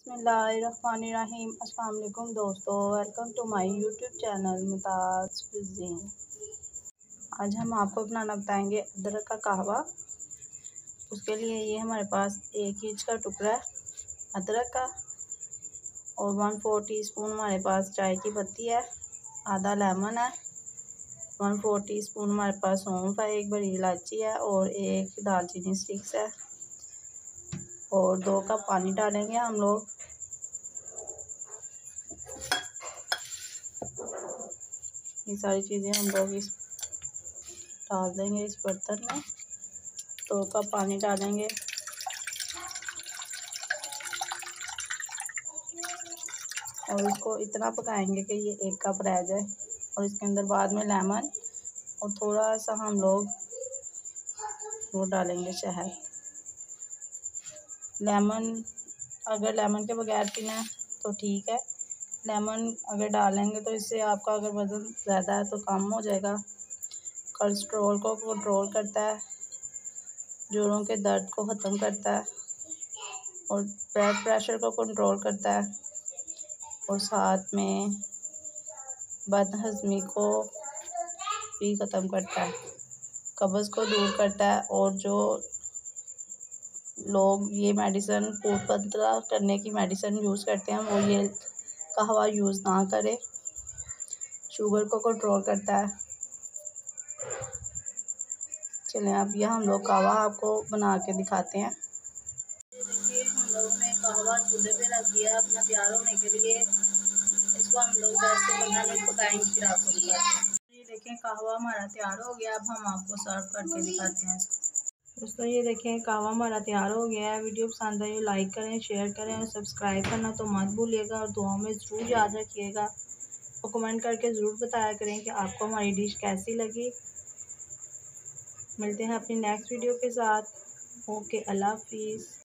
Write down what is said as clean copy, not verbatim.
बिस्मिल्लाहिर्रहमानिर्रहीम। अस्सलाम वालेकुम दोस्तों, welcome to my YouTube channel Mumtaz cuisine. आज हम आपको बनाना बताएंगे अदरक का कहवा। उसके लिए ये हमारे पास 1 इंच का टुकड़ा है अदरक का और 1/4 टीस्पून हमारे पास चाय की पत्ती है, आधा लेमन है, 1/4 टीस्पून हमारे पास सौंफ है, 1 बड़ी इलायची है और 1 दालचीनी स्टिक्स है और 2 कप पानी डालेंगे हम लोग। ये सारी चीज़ें हम लोग इस डाल देंगे इस बर्तन में। 2 कप पानी डालेंगे और इसको इतना पकाएंगे कि ये 1 कप रह जाए और इसके अंदर बाद में लेमन और थोड़ा सा हम लोग वो डालेंगे शहद। लेमन अगर लेमन के बगैर पीना है तो ठीक है, लेमन अगर डालेंगे तो इससे आपका अगर वज़न ज़्यादा है तो कम हो जाएगा। कोलेस्ट्रॉल को कंट्रोल करता है, जोड़ों के दर्द को ख़त्म करता है और ब्लड प्रेशर को कंट्रोल करता है और साथ में बदहज़मी को भी ख़त्म करता है, कब्ज़ को दूर करता है। और जो लोग ये मेडिसिन पेट पतला करने की मेडिसिन यूज़ करते हैं वो ये कहवा यूज़ ना करें, शुगर को कंट्रोल करता है। चलें अब यह हम लोग कहवा आपको बना के दिखाते हैं। देखिए हम लोग ने कहवा चूल्हे पे रख दिया अपना तैयार होने के लिए। इसको हम लोग 10 से 15 मिनट पकाएंगे, फिर आपको दिखाते हैं। ये देखें कहवा हमारा तैयार हो गया। अब हम आपको सर्व करके दिखाते हैं। दोस्तों ये देखें कहवा हमारा तैयार हो गया है। वीडियो पसंद आई लाइक करें, शेयर करें और सब्सक्राइब करना तो मत भूलिएगा और दुआ में ज़रूर याद रखिएगा और कमेंट करके ज़रूर बताया करें कि आपको हमारी डिश कैसी लगी। मिलते हैं अपनी नेक्स्ट वीडियो के साथ। ओके, अल्लाह हाफिज़।